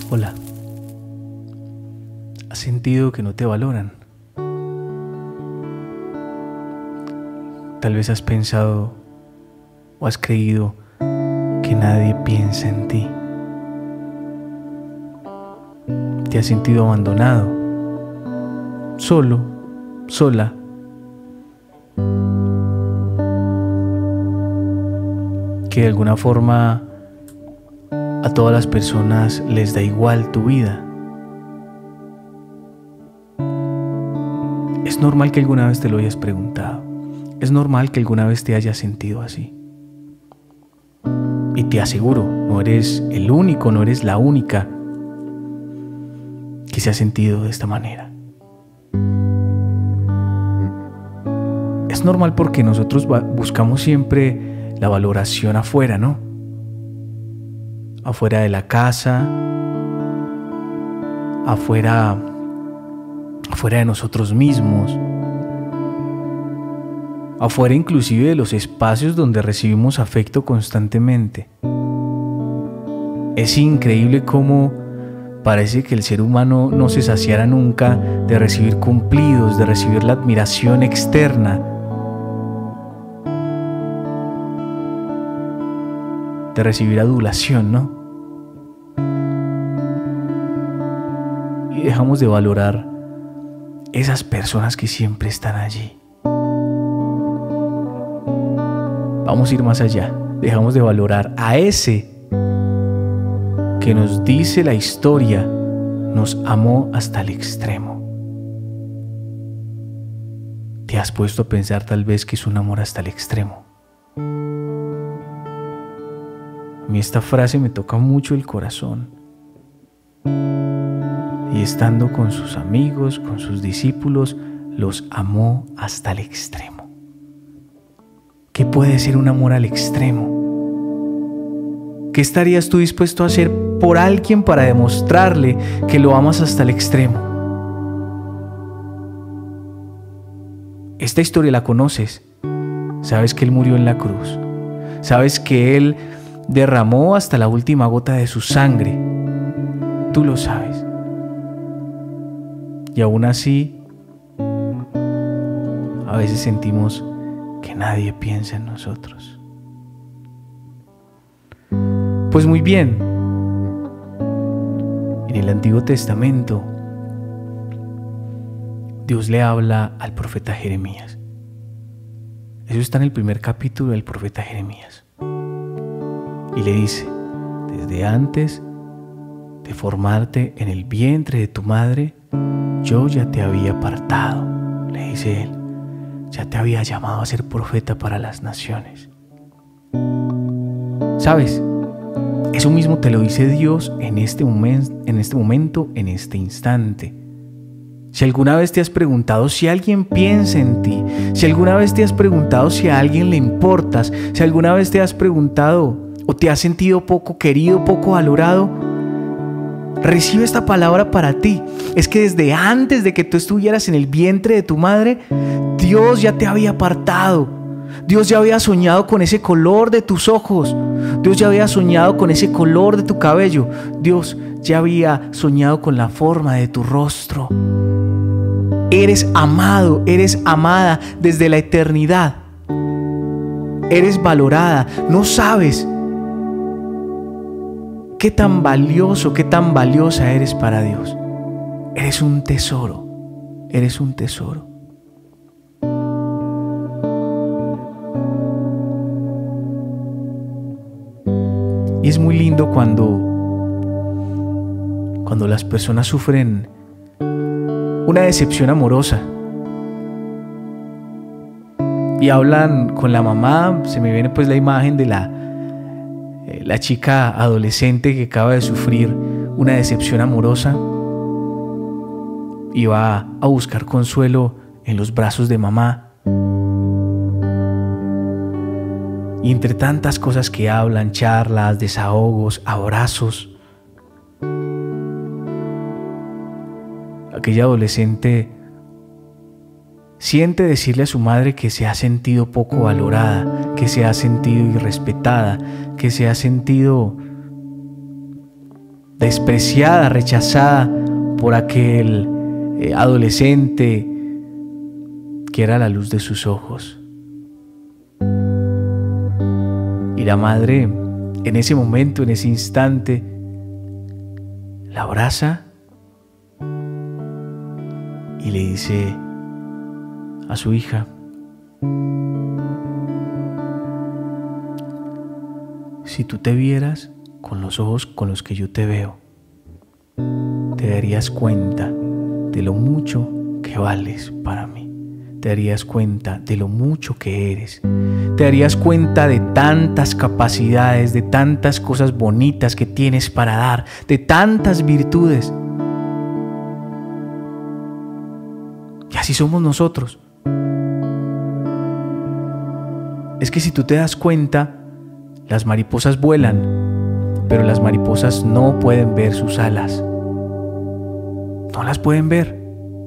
Hola. ¿Has sentido que no te valoran? Tal vez has pensado o has creído que nadie piensa en ti. Te has sentido abandonado, solo, sola. Que de alguna forma a todas las personas les da igual tu vida. Es normal que alguna vez te lo hayas preguntado. Es normal que alguna vez te hayas sentido así. Y te aseguro, no eres el único, no eres la única que se ha sentido de esta manera. Es normal porque nosotros buscamos siempre la valoración afuera, ¿no? Afuera de la casa, afuera de nosotros mismos, afuera inclusive de los espacios donde recibimos afecto constantemente. Es increíble cómo parece que el ser humano no se saciara nunca de recibir cumplidos, de recibir la admiración externa, de recibir adulación, ¿no? Y dejamos de valorar esas personas que siempre están allí. Vamos a ir más allá. Dejamos de valorar a ese que nos dice la historia, nos amó hasta el extremo. ¿Te has puesto a pensar tal vez que es un amor hasta el extremo? A mí esta frase me toca mucho el corazón. Y estando con sus amigos, con sus discípulos, los amó hasta el extremo. ¿Qué puede ser un amor al extremo? ¿Qué estarías tú dispuesto a hacer por alguien para demostrarle que lo amas hasta el extremo? Esta historia la conoces. Sabes que Él murió en la cruz. Sabes que Él derramó hasta la última gota de su sangre. Tú lo sabes. Y aún así, a veces sentimos que nadie piensa en nosotros. Pues muy bien, en el Antiguo Testamento, Dios le habla al profeta Jeremías. Eso está en el primer capítulo del profeta Jeremías. Y le dice: desde antes de formarte en el vientre de tu madre, yo ya te había apartado, le dice él. Ya te había llamado a ser profeta para las naciones. ¿Sabes? Eso mismo te lo dice Dios en este momento, en este instante. Si alguna vez te has preguntado si alguien piensa en ti, si alguna vez te has preguntado si a alguien le importas, si alguna vez te has preguntado o te has sentido poco querido, poco valorado, recibe esta palabra para ti. Es que desde antes de que tú estuvieras en el vientre de tu madre, Dios ya te había apartado. Dios ya había soñado con ese color de tus ojos. Dios ya había soñado con ese color de tu cabello. Dios ya había soñado con la forma de tu rostro. Eres amado, eres amada desde la eternidad. Eres valorada. No sabes qué tan valioso, qué tan valiosa eres para Dios. Eres un tesoro. Eres un tesoro. Y es muy lindo cuando las personas sufren una decepción amorosa y hablan con la mamá. Se me viene pues la imagen de la chica adolescente que acaba de sufrir una decepción amorosa y va a buscar consuelo en los brazos de mamá. Y entre tantas cosas que hablan, charlas, desahogos, abrazos, aquella adolescente siente decirle a su madre que se ha sentido poco valorada, que se ha sentido irrespetada, que se ha sentido despreciada, rechazada por aquel adolescente que era la luz de sus ojos. Y la madre, en ese momento, en ese instante, la abraza y le dice a su hija: si tú te vieras con los ojos con los que yo te veo, te darías cuenta de lo mucho que vales para mí. Te darías cuenta de lo mucho que eres. Te darías cuenta de tantas capacidades, de tantas cosas bonitas que tienes para dar, de tantas virtudes. Y así somos nosotros. Es que si tú te das cuenta, las mariposas vuelan, pero las mariposas no pueden ver sus alas. No las pueden ver.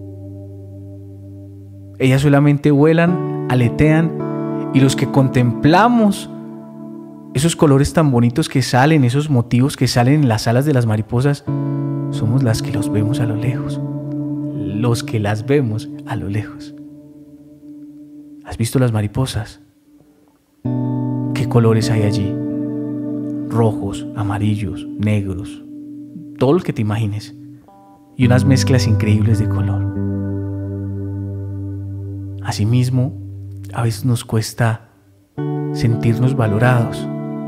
Ellas solamente vuelan, aletean, y los que contemplamos esos colores tan bonitos que salen, esos motivos que salen en las alas de las mariposas, somos las que los vemos a lo lejos. Los que las vemos a lo lejos. ¿Has visto las mariposas? ¿Qué colores hay allí? Rojos, amarillos, negros, todo lo que te imagines. Y unas mezclas increíbles de color. Asimismo, a veces nos cuesta sentirnos valorados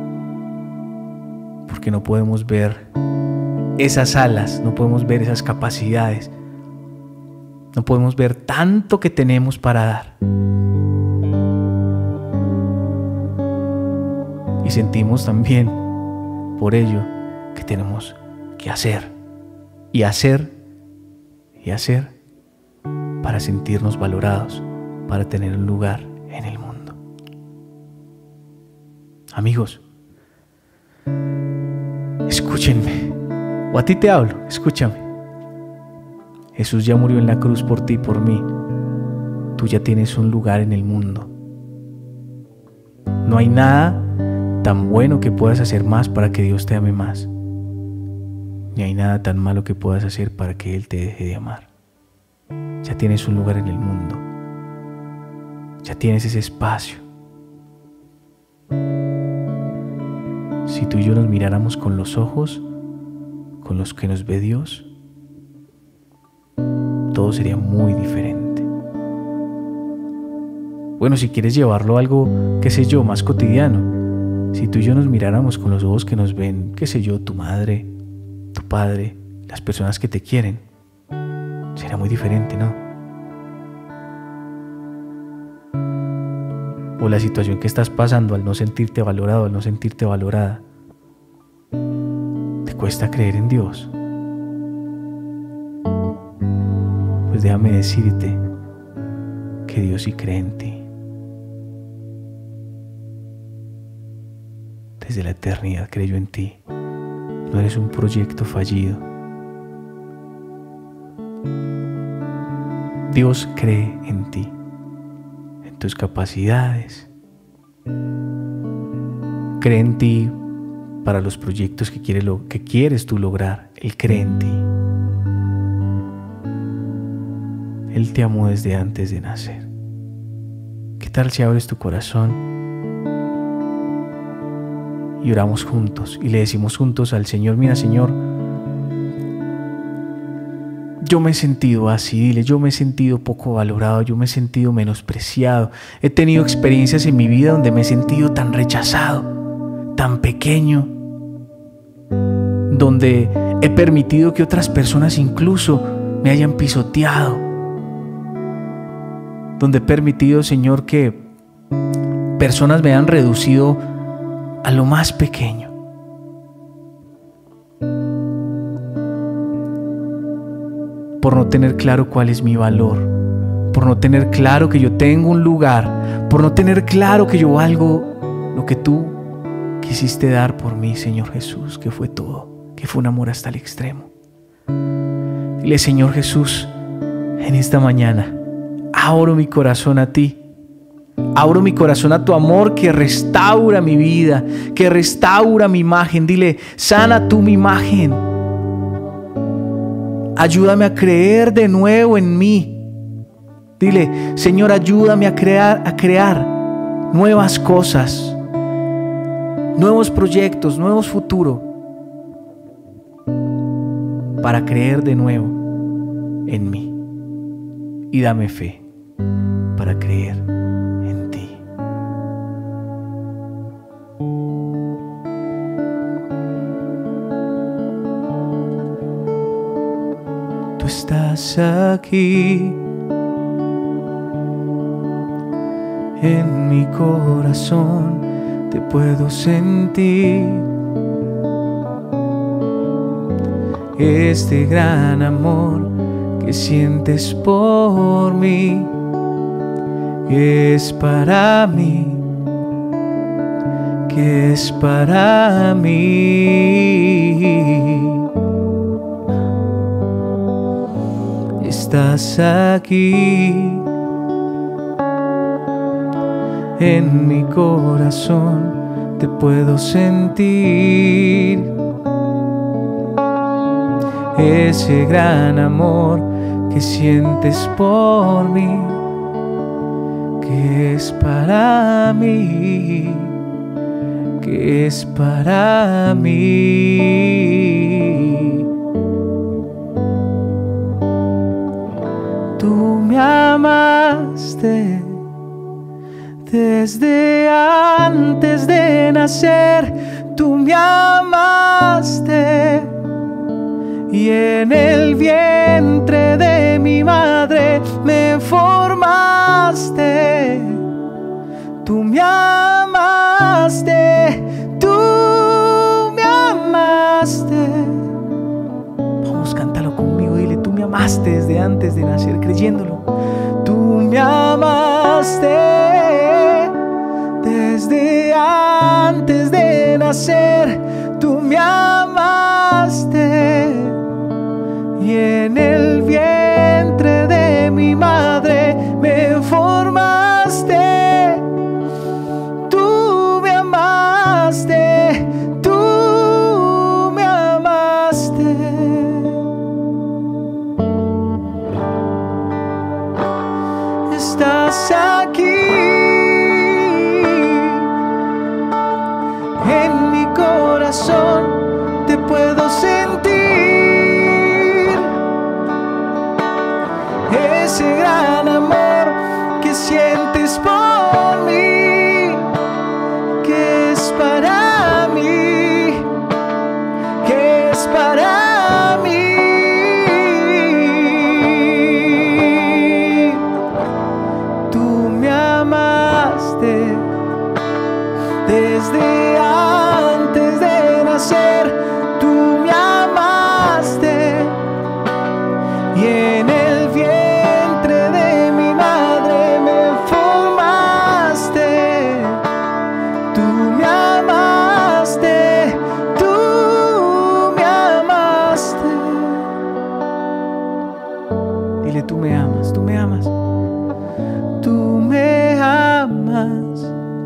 porque no podemos ver esas alas, no podemos ver esas capacidades, no podemos ver tanto que tenemos para dar. Y sentimos también por ello que tenemos que hacer y hacer y hacer para sentirnos valorados, para tener un lugar en el mundo. Amigos, escúchenme, o a ti te hablo, escúchame. Jesús ya murió en la cruz por ti y por mí. Tú ya tienes un lugar en el mundo. No hay nada tan bueno que puedas hacer más para que Dios te ame más, ni hay nada tan malo que puedas hacer para que Él te deje de amar. Ya tienes un lugar en el mundo. Ya tienes ese espacio. Si tú y yo nos miráramos con los ojos con los que nos ve Dios, todo sería muy diferente. Bueno, si quieres llevarlo a algo, qué sé yo, más cotidiano, si tú y yo nos miráramos con los ojos que nos ven, qué sé yo, tu madre, tu padre, las personas que te quieren, sería muy diferente, ¿no? O la situación que estás pasando al no sentirte valorado, al no sentirte valorada, ¿te cuesta creer en Dios? Pues déjame decirte que Dios sí cree en ti. Desde la eternidad creyó en ti. No eres un proyecto fallido. Dios cree en ti, en tus capacidades. Cree en ti para los proyectos que quieres tú lograr. Él cree en ti. Él te amó desde antes de nacer. ¿Qué tal si abres tu corazón y oramos juntos y le decimos juntos al Señor: mira, Señor, yo me he sentido así, dile, yo me he sentido poco valorado, yo me he sentido menospreciado, he tenido experiencias en mi vida donde me he sentido tan rechazado, tan pequeño, donde he permitido que otras personas incluso me hayan pisoteado, donde he permitido, Señor, que personas me han reducido a lo más pequeño. Por no tener claro cuál es mi valor, por no tener claro que yo tengo un lugar, por no tener claro que yo valgo lo que tú quisiste dar por mí, Señor Jesús, que fue todo, que fue un amor hasta el extremo. Dile: Señor Jesús, en esta mañana abro mi corazón a ti. Abro mi corazón a tu amor que restaura mi vida, que restaura mi imagen. Dile: sana tú mi imagen, ayúdame a creer de nuevo en mí. Dile, Señor, ayúdame a crear nuevas cosas, nuevos proyectos, nuevos futuros, para creer de nuevo en mí. Y dame fe para creer en ti. Tú estás aquí en mi corazón, te puedo sentir. Este gran amor que sientes por mí es para mí, que es para mí. Estás aquí en mi corazón, te puedo sentir. Ese gran amor que sientes por mí, que es para mí, que es para mí. Tú me amaste desde antes de nacer, tú me amaste. Y en el vientre de mi madre me formaste. Tú me amaste, tú me amaste. Vamos, cántalo conmigo, dile, tú me amaste desde antes de nacer, creyéndolo. Tú me amaste desde antes de nacer, tú me amaste. Y en el vientre de mi madre me formaste. Tú me amaste, tú me amaste. Estás aquí en mi corazón, te puedo sentir. Ese gran amor que sientes por mí, que es para mí, que es para mí. Tú me amaste desde antes de nacer, tú me amaste. Y en el vientre de mi madre me formaste. Tú me amaste, tú me amaste. Dile, tú me amas, tú me amas. Tú me amas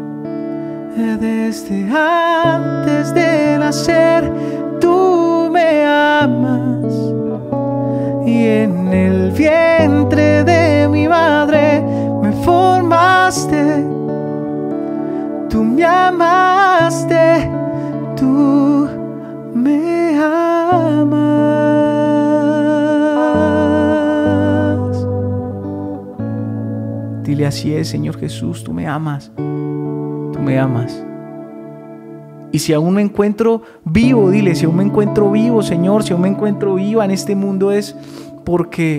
desde antes de nacer, tú me amas. Y en el vientre de mi madre me formaste. Tú me amaste, tú me amas. Dile, así es, Señor Jesús, tú me amas, tú me amas. Y si aún me encuentro vivo, dile, si aún me encuentro vivo, Señor, si aún me encuentro viva en este mundo, es porque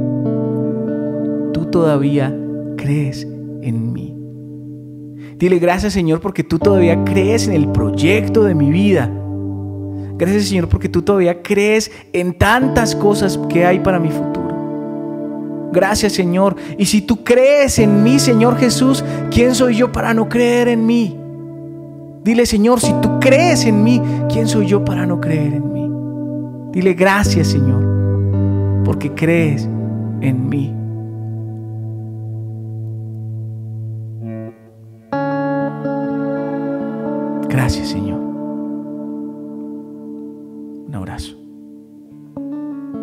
tú todavía crees en mí. Dile, gracias, Señor, porque tú todavía crees en el proyecto de mi vida. Gracias, Señor, porque tú todavía crees en tantas cosas que hay para mi futuro. Gracias, Señor. Y si tú crees en mí, Señor Jesús, ¿quién soy yo para no creer en mí? Dile, Señor, si tú crees en mí, ¿quién soy yo para no creer en mí? Dile, gracias, Señor, porque crees en mí. Gracias, Señor. Un abrazo.